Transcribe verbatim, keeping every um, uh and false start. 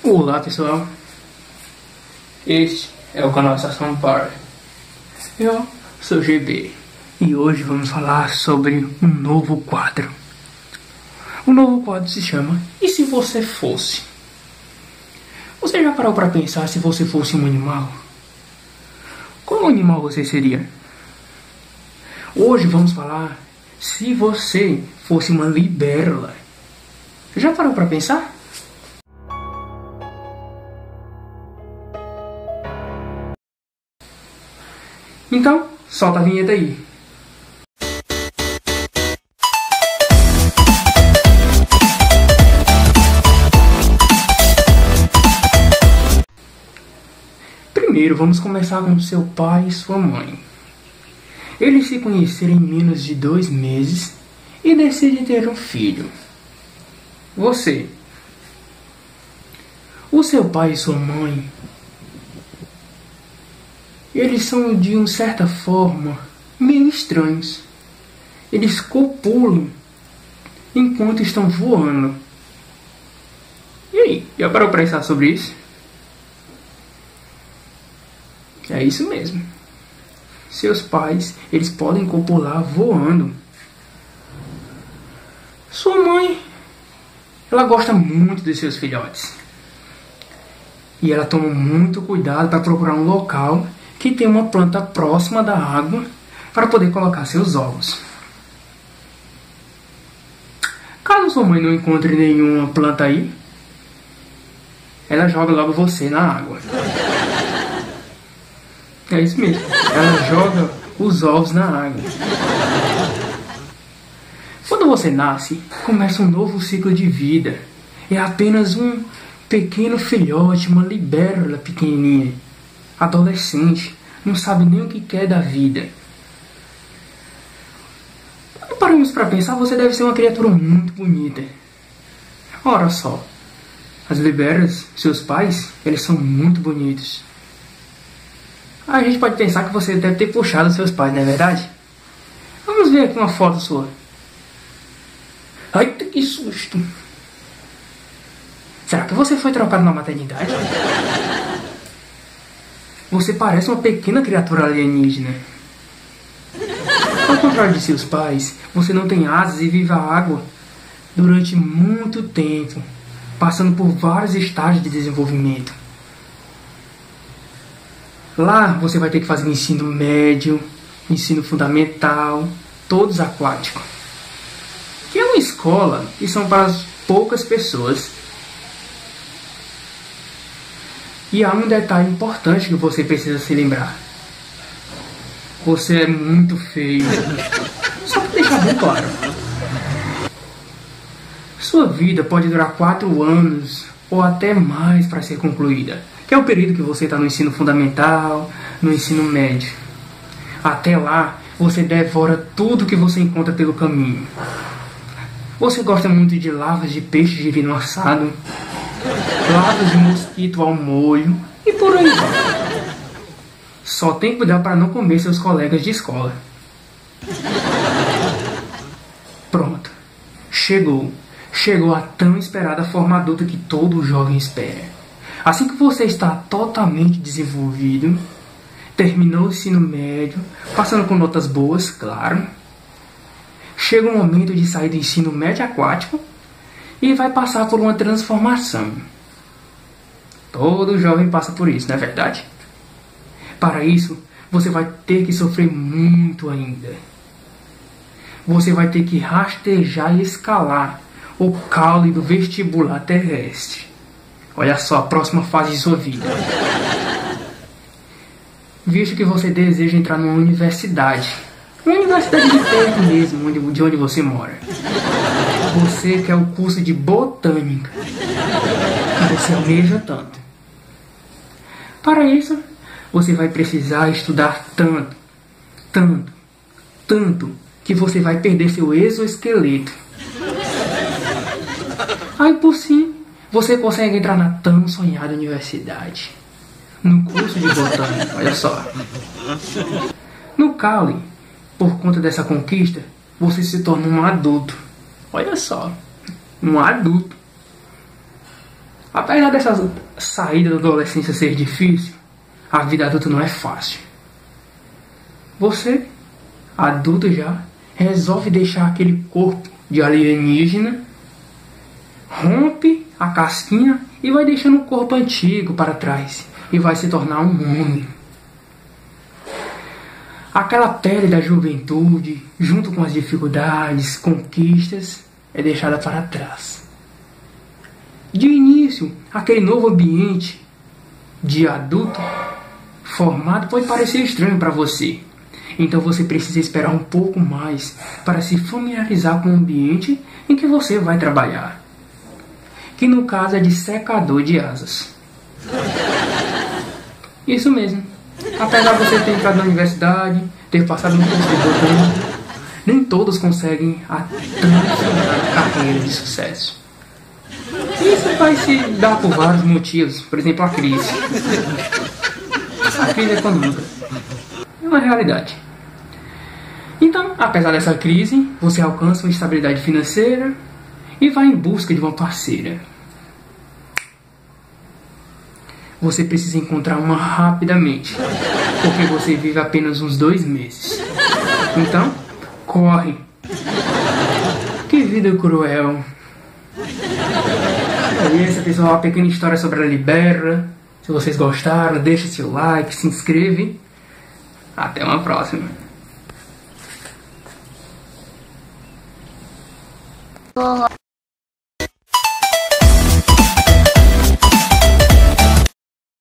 Olá pessoal, este é o canal Estação Power. Eu sou o G B e hoje vamos falar sobre um novo quadro. O novo quadro se chama E se você fosse? Você já parou para pensar se você fosse um animal? Qual animal você seria? Hoje vamos falar se você fosse uma libélula. Já parou para pensar? Então, solta a vinheta aí. Primeiro, vamos começar com seu pai e sua mãe. Eles se conheceram em menos de dois meses e decidem ter um filho. Você. O seu pai e sua mãe, eles são de uma certa forma meio estranhos. Eles copulam enquanto estão voando. E aí, já parou para pensar sobre isso? É isso mesmo. Seus pais, eles podem copular voando. Sua mãe, ela gosta muito dos seus filhotes. E ela toma muito cuidado para procurar um local que tem uma planta próxima da água para poder colocar seus ovos. Caso sua mãe não encontre nenhuma planta aí, ela joga logo você na água. É isso mesmo, ela joga os ovos na água. Quando você nasce, começa um novo ciclo de vida. É apenas um pequeno filhote, uma libélula pequenininha. Adolescente, não sabe nem o que quer da vida. Quando paramos para pensar, você deve ser uma criatura muito bonita. Ora só, as libélulas, seus pais, eles são muito bonitos. A gente pode pensar que você deve ter puxado seus pais, não é verdade? Vamos ver aqui uma foto sua. Ai, que susto! Será que você foi trocado na maternidade? Você parece uma pequena criatura alienígena. Ao contrário de seus pais, você não tem asas e vive a água durante muito tempo, passando por vários estágios de desenvolvimento. Lá você vai ter que fazer ensino médio, ensino fundamental, todos aquáticos. Que é uma escola e são para as poucas pessoas. E há um detalhe importante que você precisa se lembrar. Você é muito feio. Só para deixar bem claro. Sua vida pode durar quatro anos ou até mais para ser concluída. Que é o período que você está no ensino fundamental, no ensino médio. Até lá, você devora tudo que você encontra pelo caminho. Você gosta muito de lavas de peixe girino assado, lavas de mosquito ao molho e por aí vai. Só tem que cuidar para não comer seus colegas de escola. Pronto. Chegou. Chegou a tão esperada forma adulta que todo jovem espera. Assim que você está totalmente desenvolvido, terminou o ensino médio, passando com notas boas, claro, chega o momento de sair do ensino médio aquático e vai passar por uma transformação. Todo jovem passa por isso, não é verdade? Para isso, você vai ter que sofrer muito ainda. Você vai ter que rastejar e escalar o caule do vestibular terrestre. Olha só a próxima fase de sua vida. Visto que você deseja entrar numa universidade, uma universidade de perto mesmo, onde, de onde você mora. Você quer o curso de botânica, que você almeja tanto. Para isso, você vai precisar estudar tanto, tanto, tanto, que você vai perder seu exoesqueleto. Aí por fim, você consegue entrar na tão sonhada universidade, no curso de botânica, olha só. No caule, por conta dessa conquista, você se torna um adulto. Olha só, um adulto. Apesar dessa saída da adolescência ser difícil, a vida adulta não é fácil. Você, adulto já, resolve deixar aquele corpo de alienígena, rompe a casquinha e vai deixando o corpo antigo para trás e vai se tornar um homem. Aquela pele da juventude, junto com as dificuldades, conquistas, é deixada para trás. De início, aquele novo ambiente de adulto formado pode parecer estranho para você. Então você precisa esperar um pouco mais para se familiarizar com o ambiente em que você vai trabalhar. Que no caso é de secador de asas. Isso mesmo. Apesar de você ter entrado na universidade, ter passado no curso de doutorado, nem todos conseguem a transformar carreira de sucesso. Isso vai se dar por vários motivos, por exemplo, a crise. A crise econômica é uma realidade. Então, apesar dessa crise, você alcança uma estabilidade financeira e vai em busca de uma parceira. Você precisa encontrar uma rapidamente, porque você vive apenas uns dois meses. Então, corre. Que vida cruel. É isso, pessoal, uma pequena história sobre a Libera. Se vocês gostaram, deixa seu like, se inscreve. Até uma próxima. Oh.